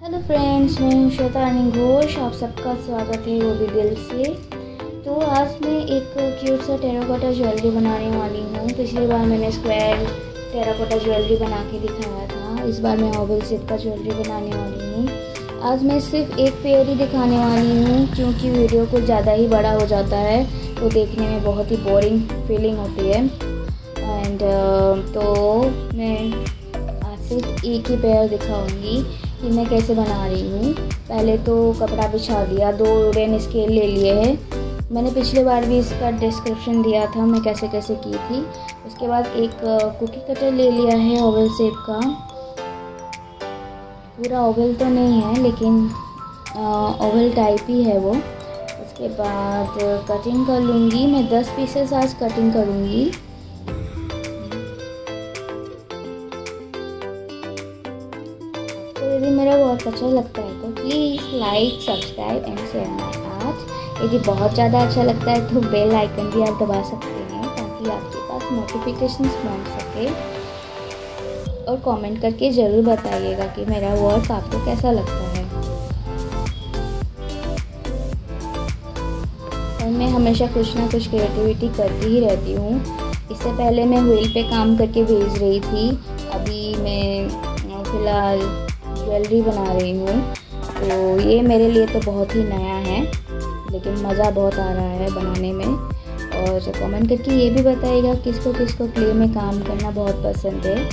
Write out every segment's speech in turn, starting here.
Hello friends, मैं हूँ श्वेता घोष। आप सबका स्वागत है, वो भी दिल से। तो आज मैं एक क्यूट सा टेराकोटा ज्वेलरी बनाने वाली हूँ। पिछली बार मैंने स्क्वायर टेराकोटा ज्वेलरी बना के दिखाया था। इस बार मैं ओवल शेप का ज्वेलरी बनाने वाली हूँ। आज मैं सिर्फ एक पेयर ही दिखाने वाली हूँ, क्योंकि वीडियो कुछ ज़्यादा ही बड़ा हो जाता है तो देखने में बहुत ही बोरिंग फीलिंग होती है। एंड तो मैं आज सिर्फ एक ही पेयर दिखाऊंगी कि मैं कैसे बना रही हूँ। पहले तो कपड़ा बिछा दिया, 2 वुडन स्केल ले लिए हैं। मैंने पिछले बार भी इसका डिस्क्रिप्शन दिया था मैं कैसे कैसे की थी। उसके बाद एक कुकी कटर ले लिया है ओवल शेप का। पूरा ओवल तो नहीं है लेकिन ओवल टाइप ही है वो। उसके बाद कटिंग कर लूँगी। मैं 10 पीसेस आज कटिंग करूँगी। तो यदि मेरा बहुत अच्छा लगता है तो please like, subscribe and share my art. यदि बहुत ज़्यादा अच्छा लगता है तो बेल आइकन भी आप दबा सकते हैं ताकि आपके पास नोटिफिकेशंस पहुंच सके। और कमेंट करके ज़रूर बताइएगा कि मेरा वर्क आपको कैसा लगता है। और मैं हमेशा कुछ ना कुछ क्रिएटिविटी करती ही रहती हूँ। इससे पहले मैं व्हील पे काम करके भेज रही थी। अभी मैं फ़िलहाल ज्वेलरी बना रही हूँ, तो ये मेरे लिए तो बहुत ही नया है, लेकिन मज़ा बहुत आ रहा है बनाने में। और कमेंट करके ये भी बताइएगा किसको किसको क्ले में काम करना बहुत पसंद है।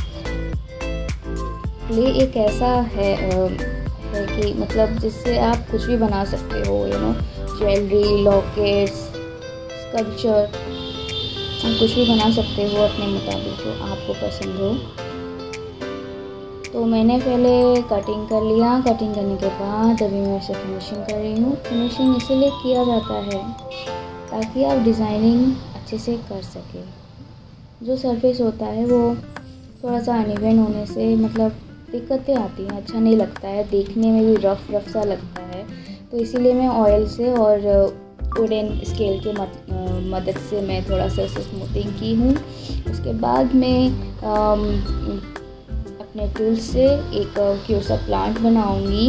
क्ले एक ऐसा है कि मतलब जिससे आप कुछ भी बना सकते हो, ज्वेलरी, लॉकेट्स, स्कल्पचर, कुछ भी बना सकते हो अपने मुताबिक जो आपको पसंद हो। तो मैंने पहले कटिंग कर लिया। कटिंग करने के बाद अभी मैं इसे फिनिशिंग कर रही हूँ। फिनिशिंग इसलिए किया जाता है ताकि आप डिज़ाइनिंग अच्छे से कर सकें। जो सरफेस होता है वो थोड़ा सा अनइवन होने से मतलब दिक्कतें आती हैं, अच्छा नहीं लगता है, देखने में भी रफ सा लगता है। तो इसीलिए मैं ऑयल से और वुडन स्केल के मदद से मैं थोड़ा सा इसे स्मूथिंग की हूँ। उसके बाद मैं अपने टूल से एक क्यूट सा प्लांट बनाऊंगी।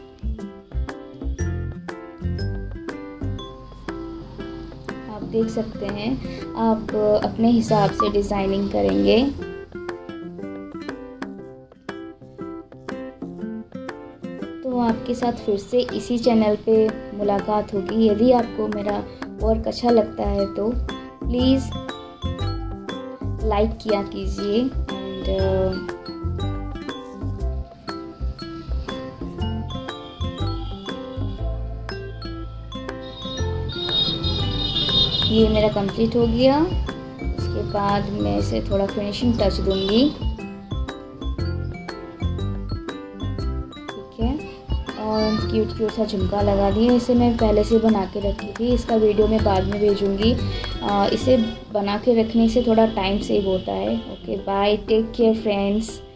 आप देख सकते हैं, आप अपने हिसाब से डिज़ाइनिंग करेंगे। तो आपके साथ फिर से इसी चैनल पे मुलाकात होगी। यदि आपको मेरा वर्क अच्छा लगता है तो प्लीज़ लाइक किया कीजिए। एंड ये मेरा कंप्लीट हो गया। उसके बाद मैं इसे थोड़ा फिनिशिंग टच दूंगी। ठीक है, और क्यूट सा झुमका लगा दिए। इसे मैं पहले से बना के रखी थी, इसका वीडियो मैं बाद में भेजूंगी। इसे बना के रखने से थोड़ा टाइम सेव होता है। Okay, bye, take care friends.